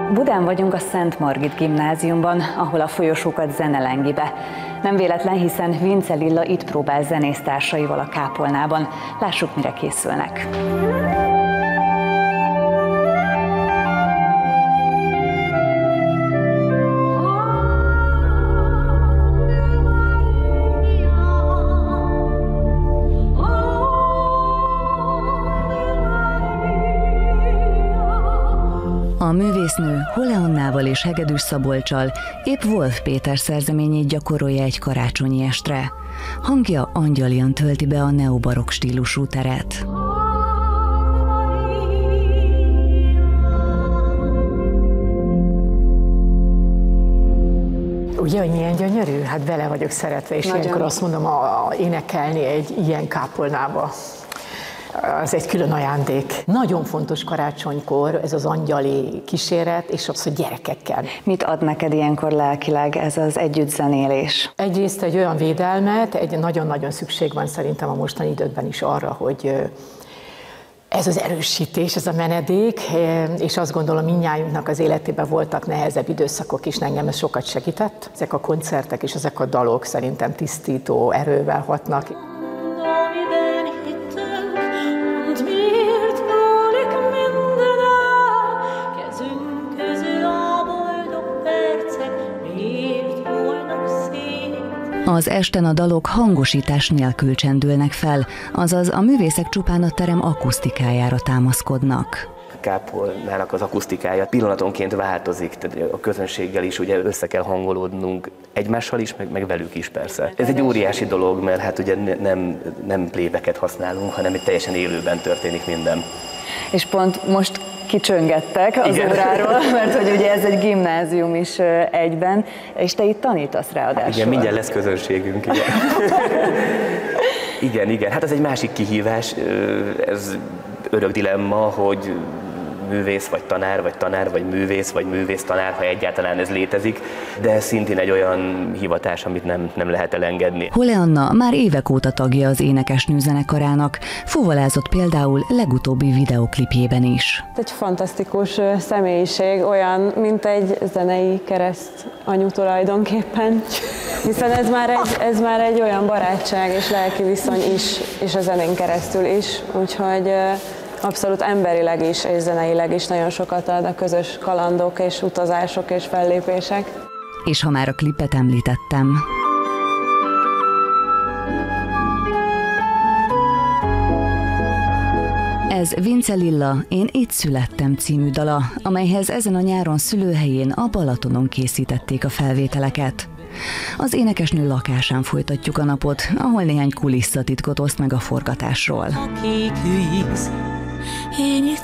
Budán vagyunk a Szent Margit Gimnáziumban, ahol a folyosókat zene lengi be. Nem véletlen, hiszen Vince Lilla itt próbál zenésztársaival a kápolnában. Lássuk, mire készülnek. A művésznő Holeannával és Hegedűs Szabolccsal épp Wolf Péter szerzeményét gyakorolja egy karácsonyi estre. Hangja angyalian tölti be a neobarokk stílusú teret. Ugye, hogy milyen gyönyörű? Hát bele vagyok szeretve, és ilyenkor azt mondom, énekelni egy ilyen kápolnába. Az egy külön ajándék. Nagyon fontos karácsonykor ez az angyali kíséret, és az, hogy gyerekekkel. Mit ad neked ilyenkor lelkileg ez az együttzenélés? Egyrészt egy olyan védelmet, nagyon-nagyon szükség van szerintem a mostani időkben is arra, hogy ez az erősítés, ez a menedék, és azt gondolom, mindnyájunknak az életében voltak nehezebb időszakok is, engem ez sokat segített. Ezek a koncertek és ezek a dalok szerintem tisztító erővel hatnak. Az esten a dalok hangosítás nélkül csendülnek fel, azaz a művészek csupán a terem akusztikájára támaszkodnak. A kápolnának az akusztikája pillanatonként változik, tehát a közönséggel is ugye össze kell hangolódnunk egymással is, meg velük is persze. Ez egy óriási dolog, mert hát ugye nem plébeket használunk, hanem egy teljesen élőben történik minden. És pont most kicsöngettek az óráról, mert hogy ugye ez egy gimnázium is egyben, és te itt tanítasz ráadásul. Igen, mindjárt lesz közönségünk. Igen. Hát ez egy másik kihívás, ez örök dilemma, hogy művész vagy tanár, vagy művész tanár, ha egyáltalán ez létezik, de szintén egy olyan hivatás, amit nem lehet elengedni. Holeanna már évek óta tagja az énekesnő zenekarának, fuvolázott például legutóbbi videoklipjében is. Egy fantasztikus személyiség, olyan, mint egy zenei keresztanyu tulajdonképpen, hiszen ez már egy olyan barátság és lelki viszony is, és a zenén keresztül is, úgyhogy abszolút emberileg is és zeneileg is nagyon sokat ad a közös kalandok és utazások és fellépések. És ha már a klipet említettem. Ez Vince Lilla Én itt születtem című dala, amelyhez ezen a nyáron szülőhelyén a Balatonon készítették a felvételeket. Az énekesnő lakásán folytatjuk a napot, ahol néhány kulisszatitkot oszt meg a forgatásról. Én itt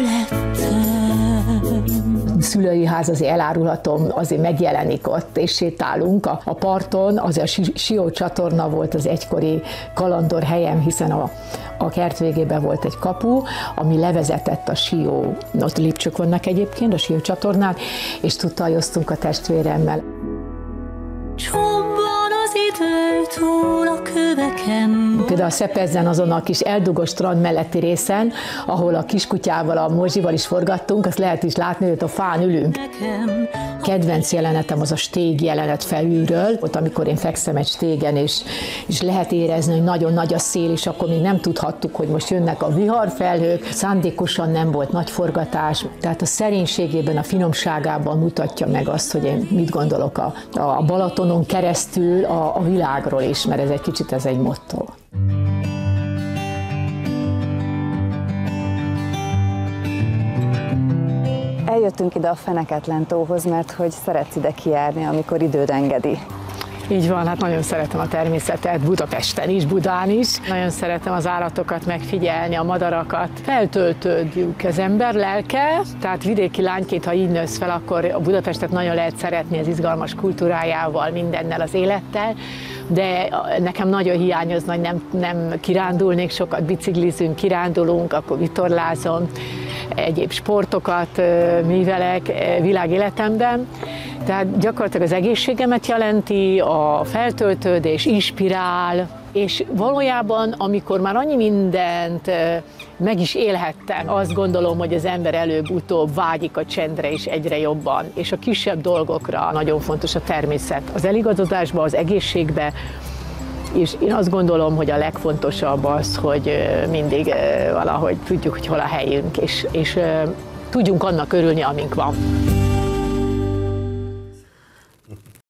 születtem. Szülői ház, azért elárulhatom, azért megjelenik ott, és sétálunk a parton, az a Sió csatorna volt az egykori kalandor helyem, hiszen a kert végében volt egy kapu, ami levezetett a Sió, ott lépcsők vannak egyébként a Sió csatornán, és tudtajoztunk a testvéremmel. Túl a köveken. Például a Szepezzen, azon a kis eldugos strand melletti részen, ahol a kiskutyával, a Morzsival is forgattunk, azt lehet is látni, hogy a fán ülünk. Kedvenc jelenetem az a stég jelenet felülről, ott amikor én fekszem egy stégen, és lehet érezni, hogy nagyon nagy a szél, és akkor még nem tudhattuk, hogy most jönnek a viharfelhők. Szándékosan nem volt nagy forgatás, tehát a szerénységében, a finomságában mutatja meg azt, hogy én mit gondolok a Balatonon keresztül a világról is, mert ez egy kicsit egy motto. Eljöttünk ide a Feneketlen tóhoz, mert hogy szeretsz ide kijárni, amikor időd engedi. Így van, hát nagyon szeretem a természetet, Budapesten is, Budán is. Nagyon szeretem az állatokat megfigyelni, a madarakat. Feltöltődjük az ember lelke, tehát vidéki lányként, ha így nősz fel, akkor a Budapestet nagyon lehet szeretni az izgalmas kultúrájával, mindennel, az élettel, de nekem nagyon hiányozna, hogy nem kirándulnék, sokat biciklizünk, kirándulunk, akkor vitorlázom, egyéb sportokat művelek világéletemben. Tehát gyakorlatilag az egészségemet jelenti, a feltöltődés, inspirál, És valójában, amikor már annyi mindent meg is élhettem, azt gondolom, hogy az ember előbb-utóbb vágyik a csendre is egyre jobban, és a kisebb dolgokra nagyon fontos a természet. Az eligazodásba, az egészségbe, és én azt gondolom, hogy a legfontosabb az, hogy mindig valahogy tudjuk, hogy hol a helyünk, és tudjunk annak örülni, amink van.